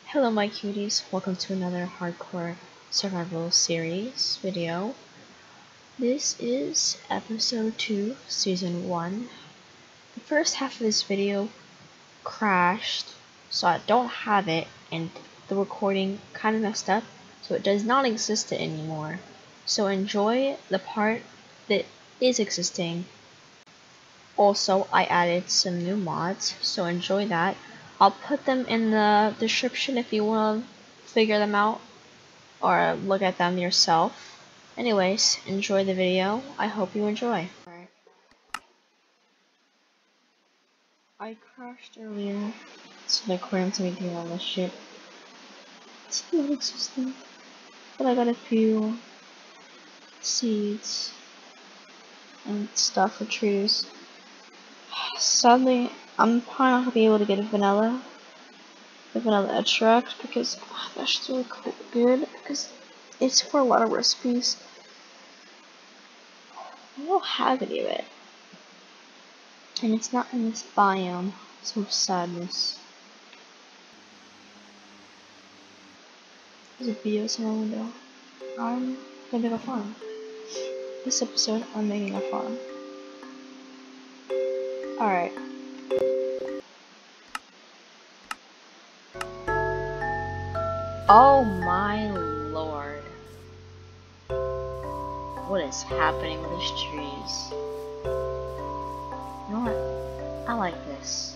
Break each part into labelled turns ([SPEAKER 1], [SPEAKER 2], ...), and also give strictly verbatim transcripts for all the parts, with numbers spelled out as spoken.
[SPEAKER 1] Hello my cuties, welcome to another hardcore survival series video. This is episode two, season one. The first half of this video crashed, so I don't have it, and the recording kind of messed up, so it does not exist anymore. So enjoy the part that is existing. Also, I added some new mods, so enjoy that. I'll put them in the description if you want to figure them out or look at them yourself. Anyways, enjoy the video. I hope you enjoy. Alright. I crashed earlier, so the aquarium's making all this shit. It's not existing. But I got a few seeds and stuff for trees. Sadly, I'm probably not gonna be able to get a vanilla, the vanilla extract, because oh, that's just really cool, good, because it's for a lot of recipes. I don't have any of it, and it's not in this biome, so sadness. There's a video in my window. I'm gonna make a farm. This episode, I'm making a farm. Alright. Oh my lord. What is happening with these trees? You know what? I like this.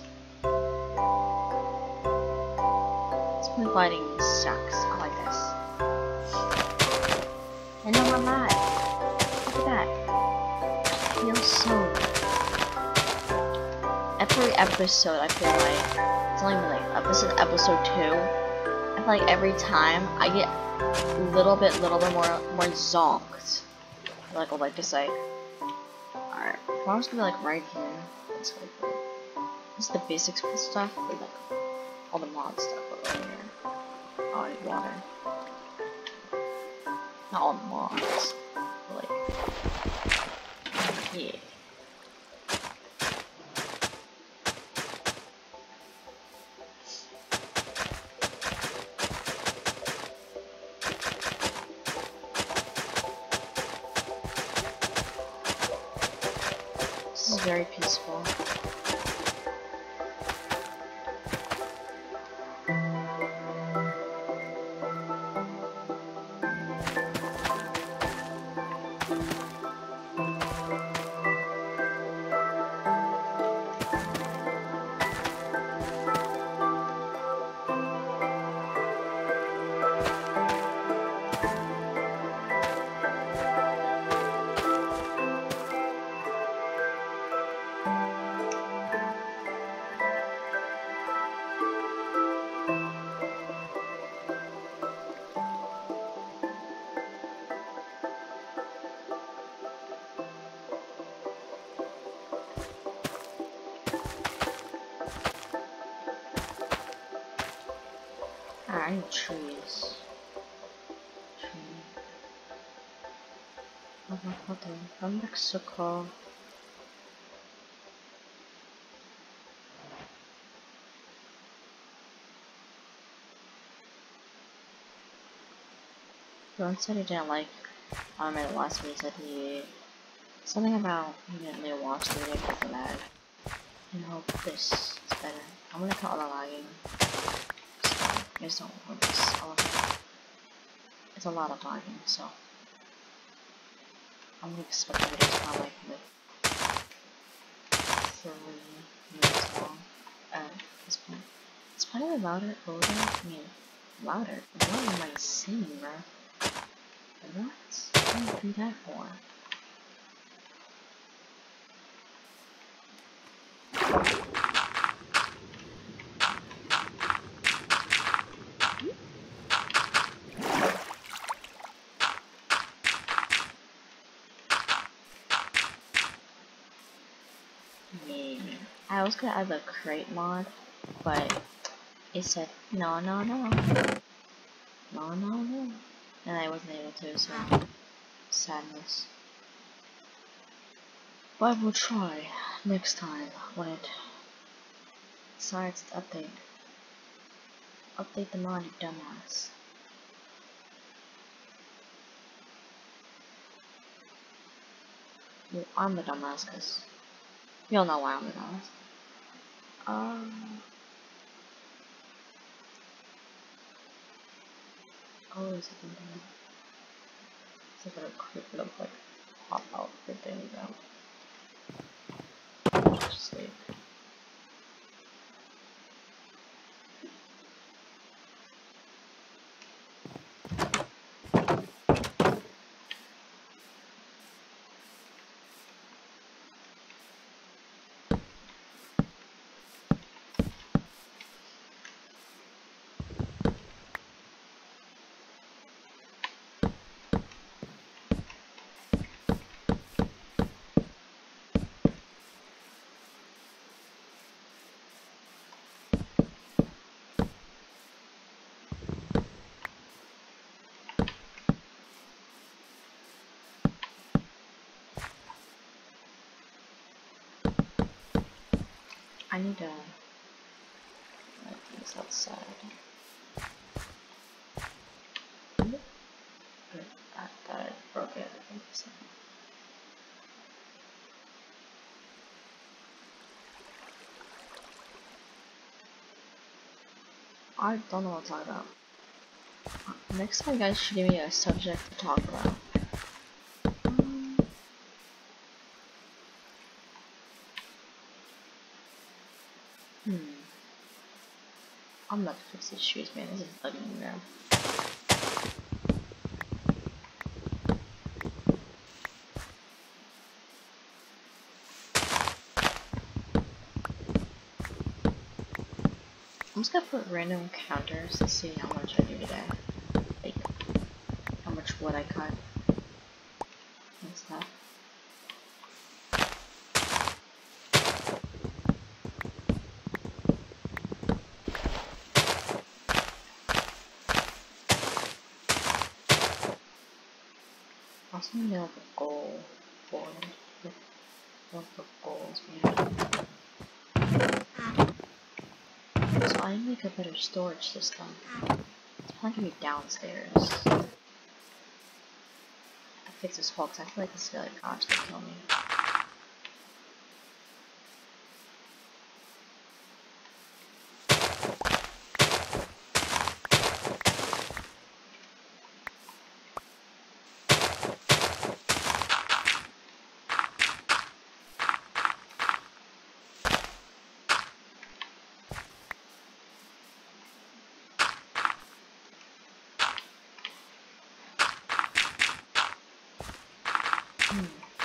[SPEAKER 1] Smooth lighting sucks. I like this. And no, I'm not. Look at that. It feels so good. Every episode, I feel like it's only been like this is episode two. I feel like every time I get a little bit, little bit more, more zonked. Like I would like to say. Alright, farm's gonna be like right here. This like this is the basic stuff, but like all the mod stuff over here. Oh, I need water. Not all the mods, but like yeah. This is very peaceful. I need trees. Tree. Avocado from Mexico. Ron said he didn't like um in the last video he said he something about he didn't really watch the video because of that. I hope this is better. I'm gonna cut all the lagging. I just don't want this. All of it. It's a lot of lagging, so I'm gonna expect the video to not like three minutes long at this point. It's probably louder, older, I mean louder. What am I saying, bro? What? What do I do that for? I was gonna add the crate mod, but it said no, no, no, no, no, no, and I wasn't able to, so sadness. But we'll try next time when it decides to update. Update the mod, you dumbass. Well, I'm the dumbass, cause you'll know why I'm the dumbass. Um. Oh, is it in there? It's like a quick little like pop out for things out. Just sleep. I need to let things outside. I thought I broke it. I think so. I don't know what to talk about. Next time, you guys should give me a subject to talk about. Um, hmm. I'm about to fix these shoes, man. This is bugging me now. I'm just gonna put random counters to see how much I do today. Like, how much wood I cut and stuff. I also need like a goal board with what the goals we have. So I need to make a better storage system. It's probably gonna be downstairs. I fix this wall because I feel like this is gonna like, constantly kill me. Hmm.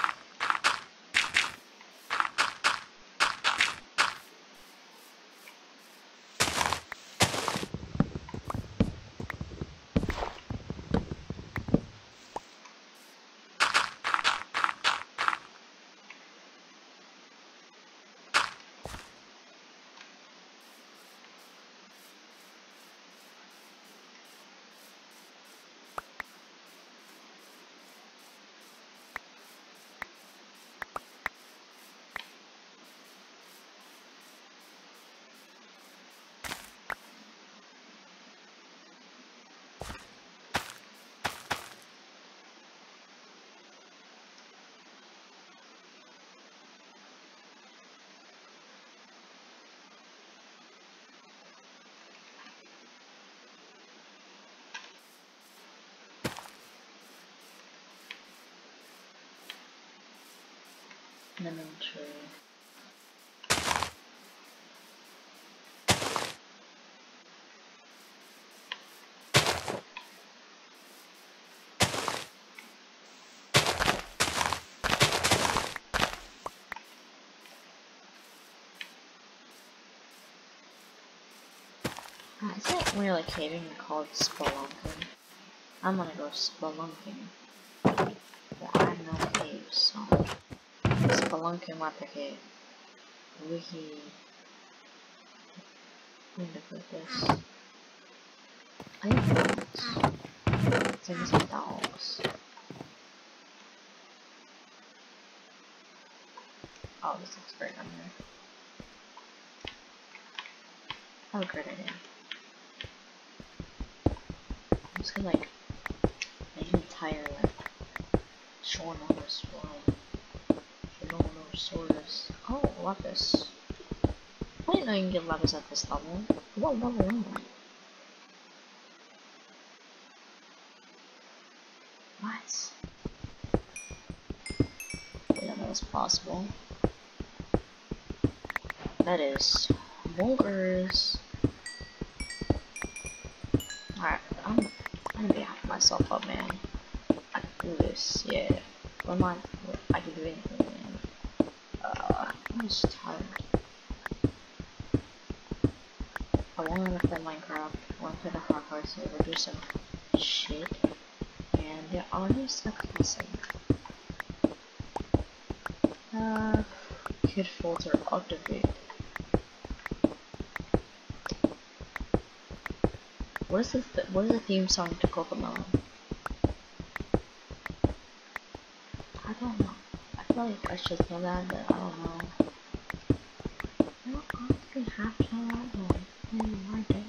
[SPEAKER 1] Lemon tree. Uh, is it when you're like caving called spelunking? I'm gonna go spelunking. Well, I have no caves, so spelunking what the cave. Wiki. I need to put this. I need dogs. I need some dogs. Oh, this looks great on here. Oh, great idea. just gonna like make an entire like short number sword. Short number swords. Oh, lapis. I didn't know you can get lapis at this level. What level am I? What? I didn't know that was possible. That is bonkers. Alright, I'm I'm gonna be happy myself up, man. I can do this, yeah. What am I? I can do anything, man. Uh, I'm just tired. I wanna play Minecraft. I wanna play the hardcore server, do some shit, and the honest cussing. Uh, kid filter activate. What is the th what is the theme song to Cocomelon? I don't know. I feel like I should know that, but I don't know. I don't often have to know that one. Hmm, I don't.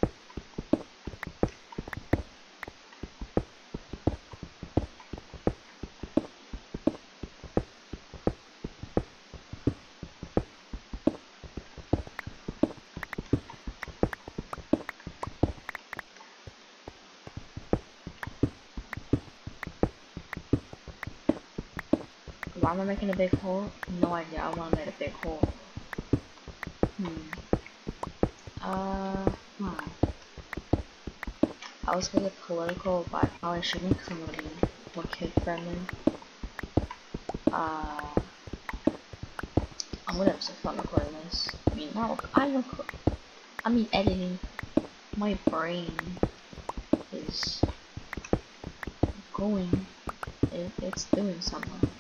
[SPEAKER 1] Why am I making a big hole? No idea. I want to make a big hole. Hmm. Uh. Huh. I was gonna get political, but I probably shouldn't because I'm gonna be more kid friendly. Uh. I'm gonna have some fun recording this. I mean, not. I'm record. I mean, editing. My brain is going. It, it's doing something.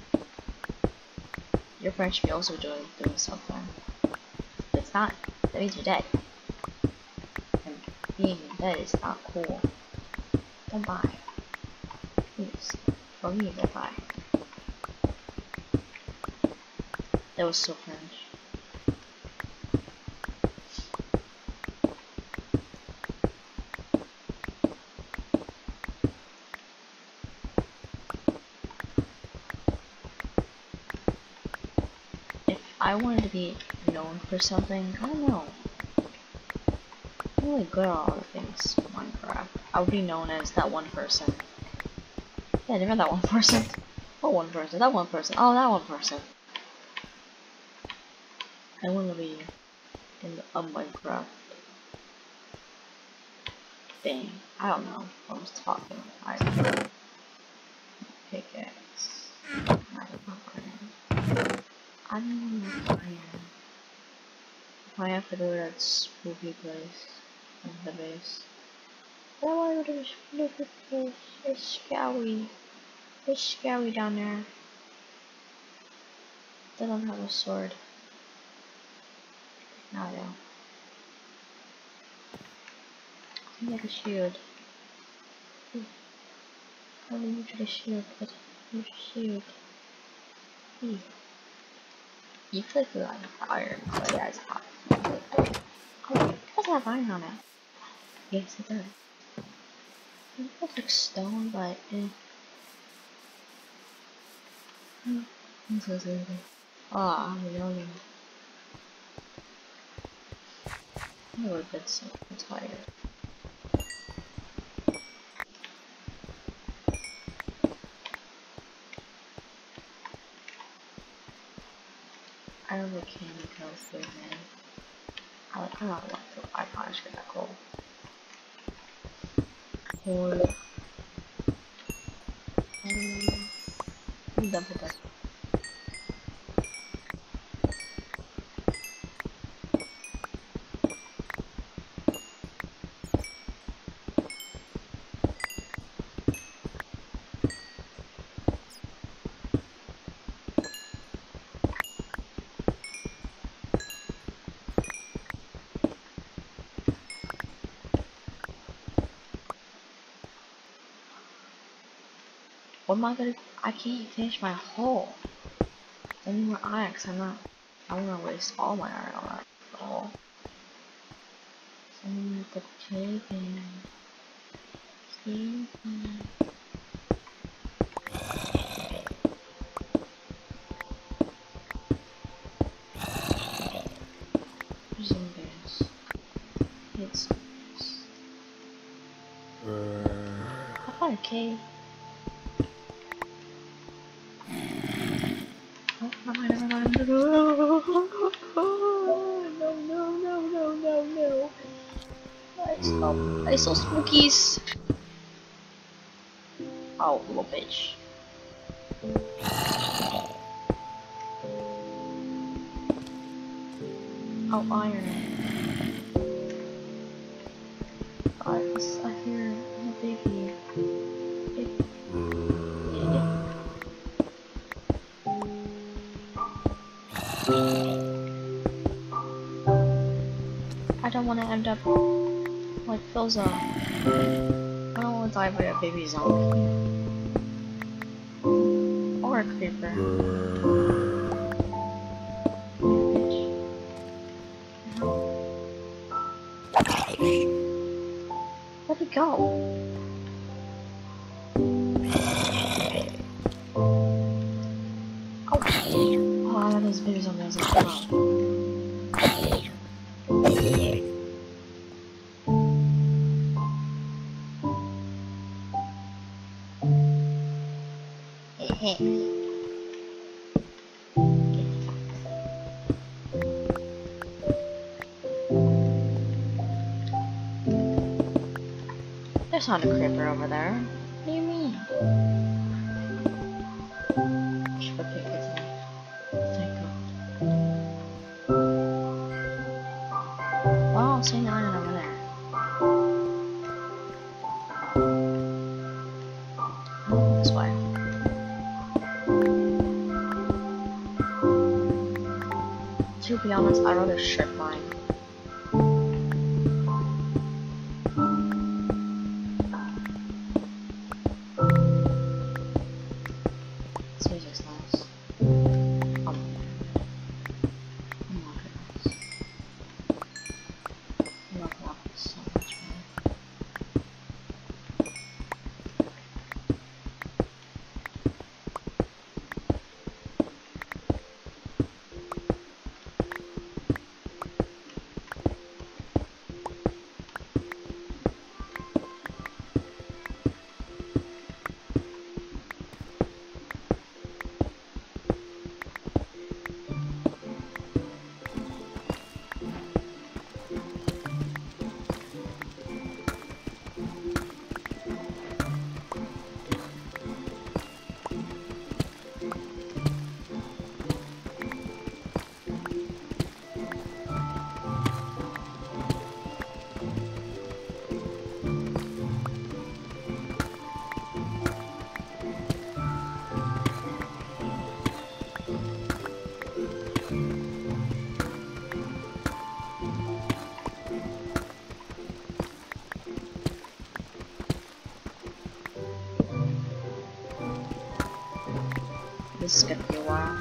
[SPEAKER 1] Your brain should be also doing doing something. If it's not, that means you're dead. And being dead is not cool. Don't buy. Please. For me, don't buy. That was so cringe. If I wanted to be known for something, I don't know. I'm really good at all the things in Minecraft. I would be known as that one person. Yeah, never that one person. What one person? That one person. Oh, that one person. I want to be in the a Minecraft thing. I don't know what I was talking. I don't know. Pickaxe. I don't know. I don't know if I am. If I have to go to that spooky place in the base. I don't want to go to the spooky place. It's scary. It's scary down there. They don't have a sword. No, I don't. I need a shield. I need you to shield, but I need a shield. Please. You click on iron, but yeah, it's hot. Oh, it does have iron on it. Yes, it does. It looks like stone, but eh. Hmm. I'm so sleepy. Oh, I'm yawning. I'm a little bit so tired. I don't really care because they're man. I like I don't like to I probably should get that cold. Or um I'm done with that. What am I gonna I can't finish my hole. I need more iron because I'm not I don't wanna waste all my iron on that at all. So I'm gonna have to take and Mm-hmm. Zombies. It's zombies. I found a cave. Oh, never mind, never mind. No, no, no, no, no, no. I saw, I saw spookies. Oh, little bitch. Oh, iron. I, I hear a baby. It, it, I don't want to end up like Philza. I don't want to die by a baby zombie. Or a creeper. Where'd he go? Oh, oh, that is baby zombie. I was like, oh. There's not a creeper over there. What do you mean? Should we pick it up? Thank God. Well, I'm seeing the iron over there. Oh, this way. To be honest, I'd rather strip mine. This music's nice. Oh, oh my goodness. I love that so much, man. This is gonna be a while.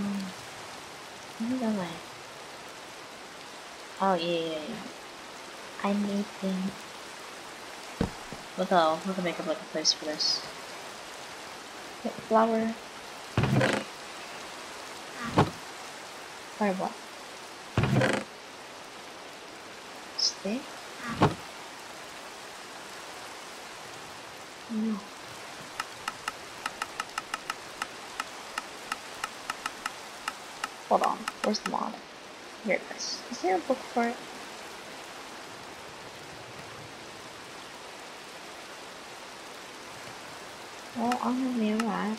[SPEAKER 1] Oh, yeah, yeah, yeah. I need them. Look, oh, we can make up like a place for this. Get flour. Or what? Stick? No. Hold on. Where's the mod? Here it is. Is there a book for it? Well, I'm gonna be alright.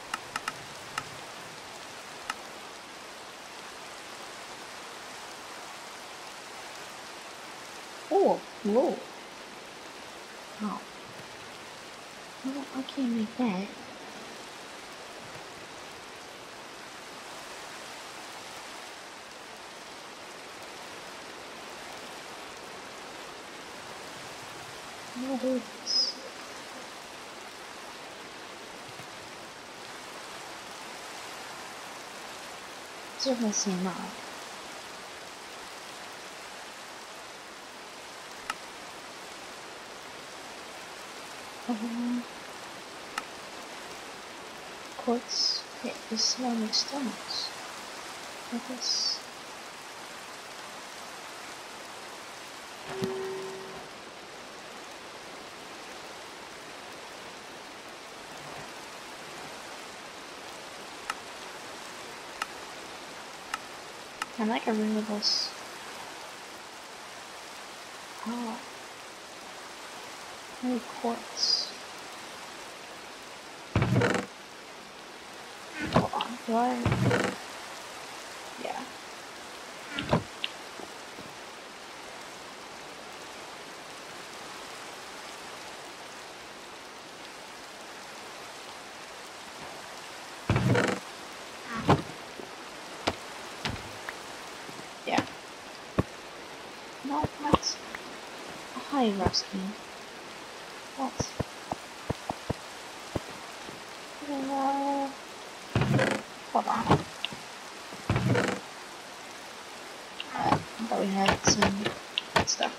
[SPEAKER 1] Oh, whoa. Oh. Well, I can't make that. I'll do this. These are the same mod. Uh, quartz. Okay, this is how I make stones. Like this. I like a ring of this. Oh. Maybe quartz. Hold on, do I? Yeah. Yeah. No, what? Oh, hi, Rusty. What? Uh, hold on. Uh, I thought we had some stuff.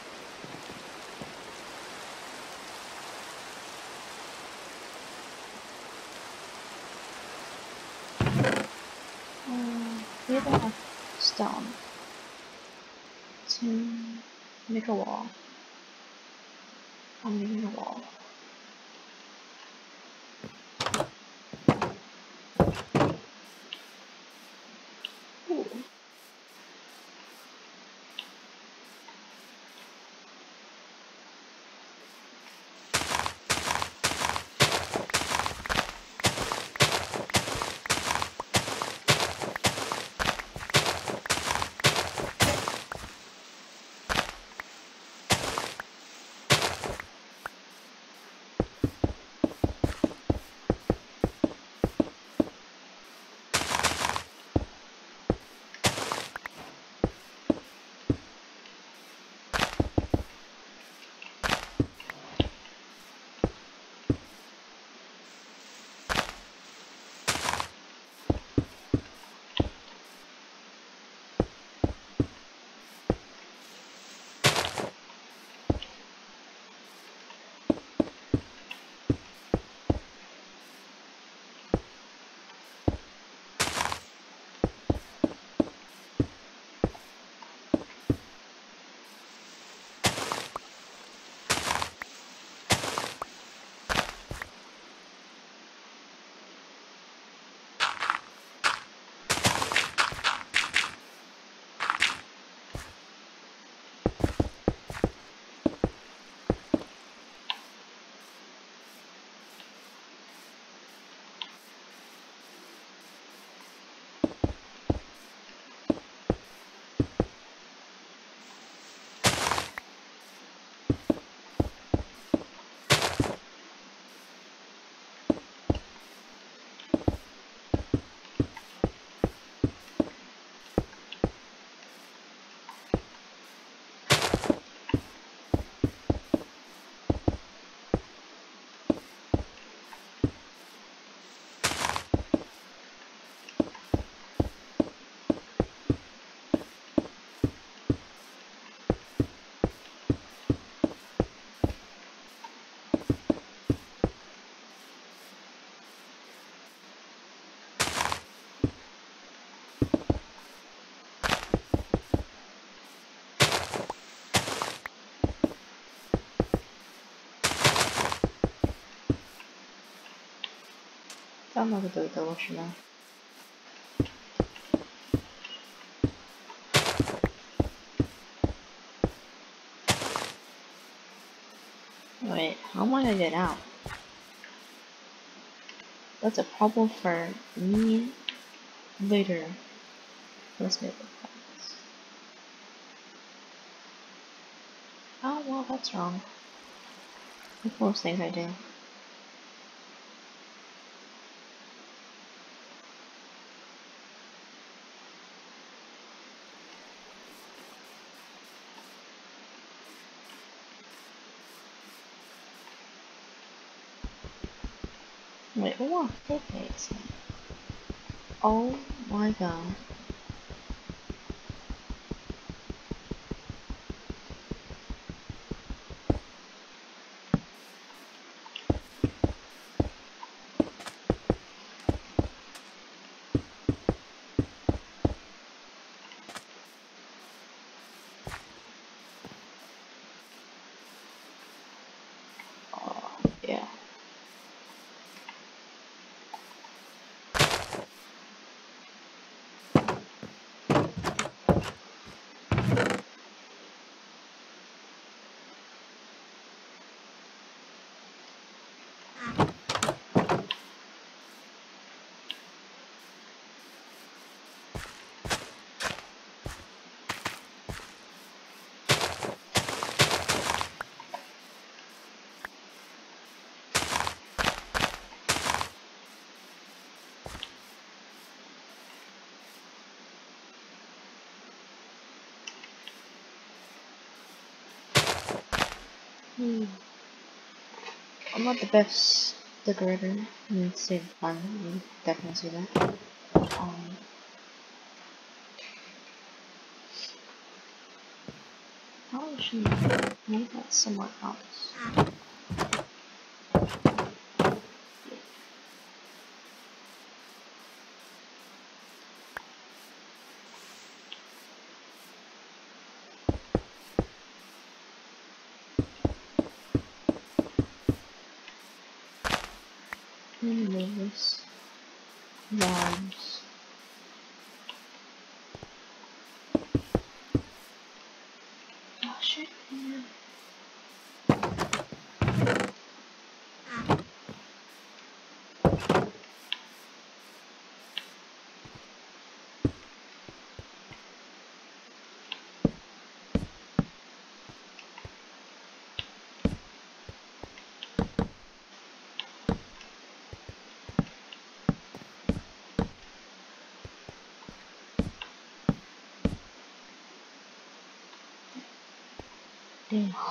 [SPEAKER 1] Uh, we have enough stone to make a wall. I'm making a wall. Ooh. うまくどいたしな。Wait, how am I gonna get out? That's a problem for me later. Let's make it fast. Oh, well, that's wrong. Like most things I do. Wait, oh, okay. Oh my god. Oh, yeah. Hmm. I'm not the best decorator. I mean, save fun. You definitely see that. Um, Probably should make that somewhere else. Move this. Logs. Oh shit, man. Damn.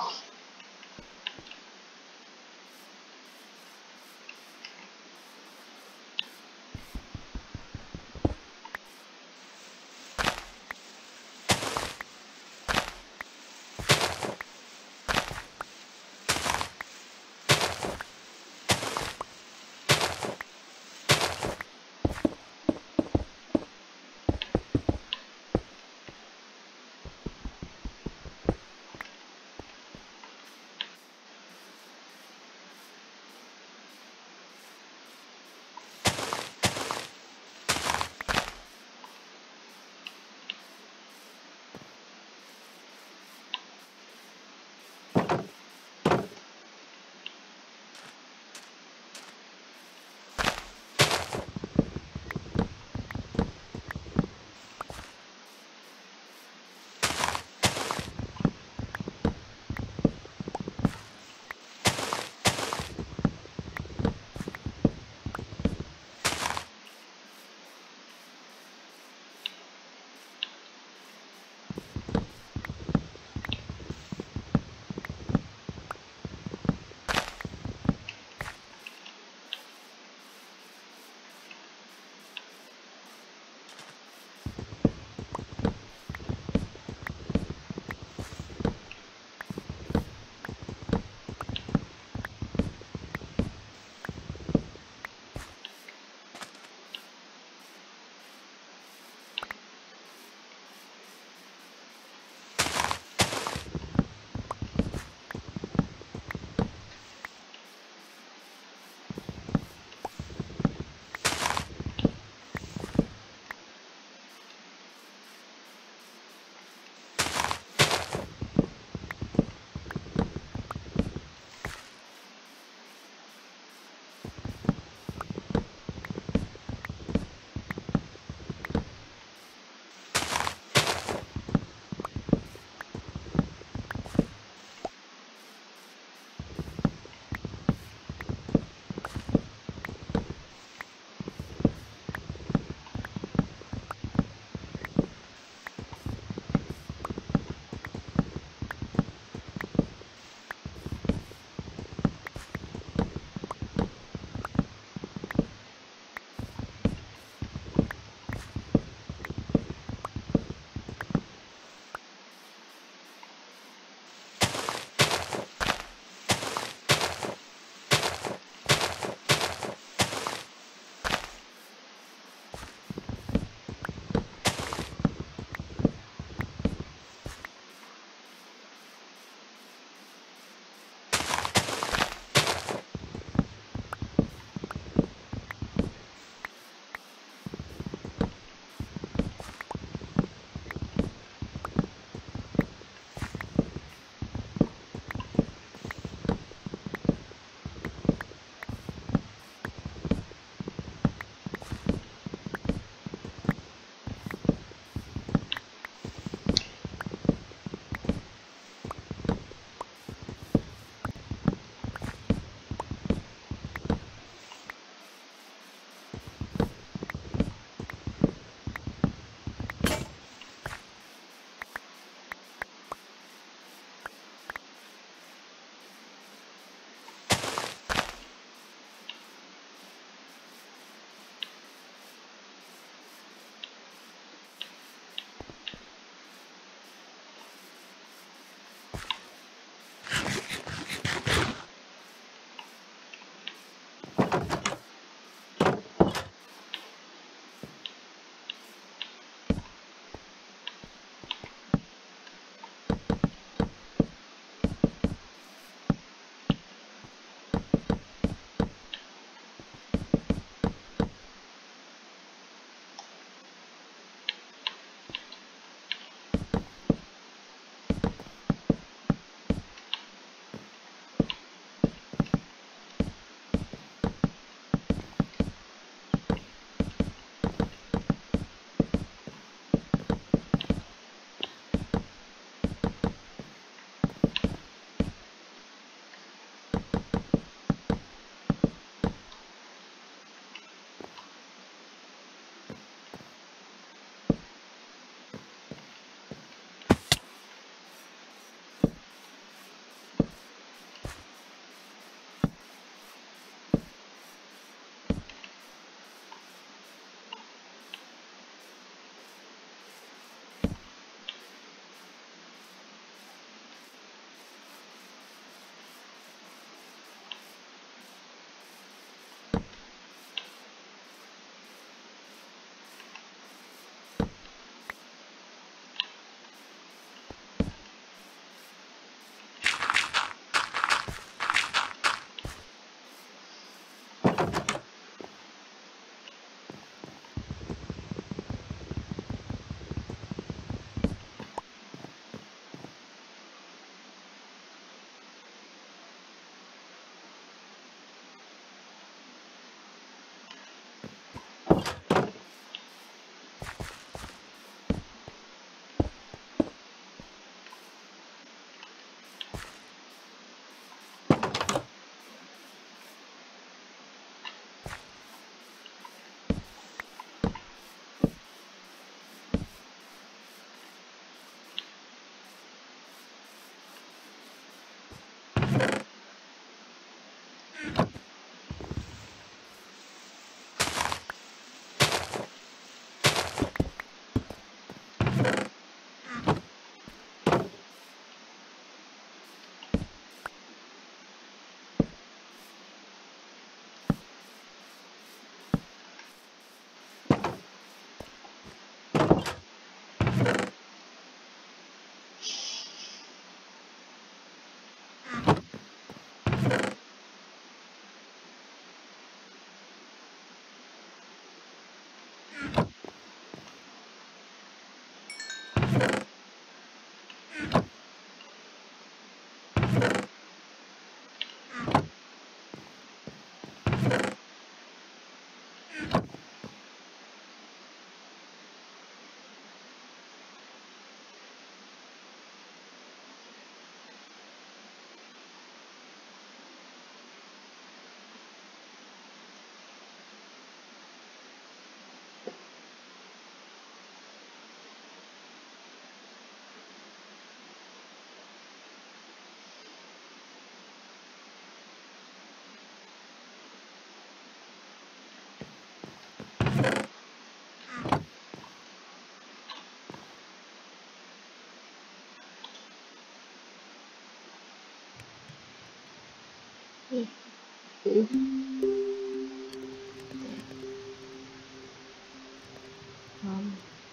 [SPEAKER 1] Um.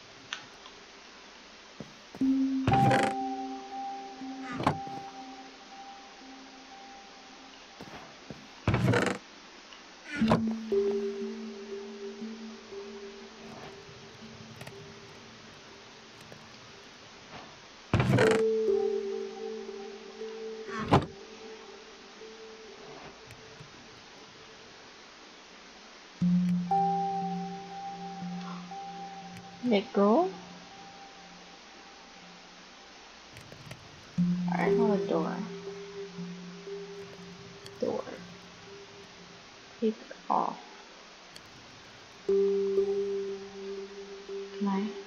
[SPEAKER 1] Let go. Alright, now the door. Door. Take off. Can I?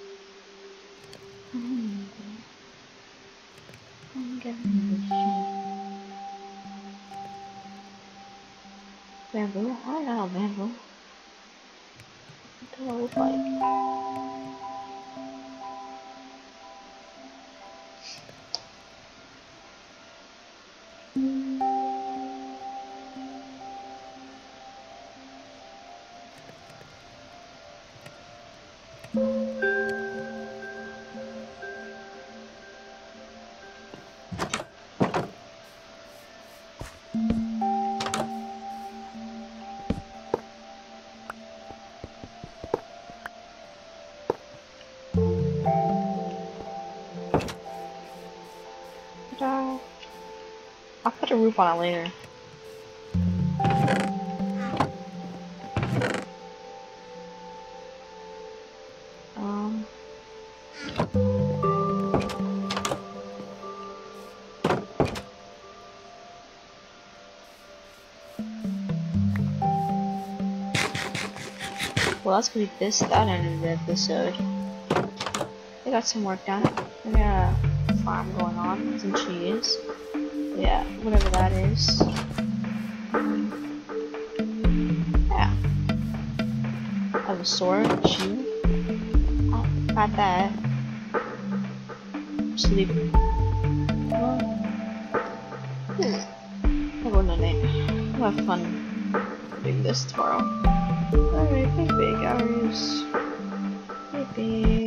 [SPEAKER 1] I'm getting the shit. Bamboo? I don't know bamboo. What do I look like? I'll put a roof on it later. Um. Well, that's gonna be this, that end of the episode. I got some work done. I got a farm going on, some cheese. Yeah, whatever that is. Yeah. I have a sword, shield. Oh, got that. Sleep. Well, hmm. I'll go night. I'll have fun doing this tomorrow. Alright, big big hours. Big big.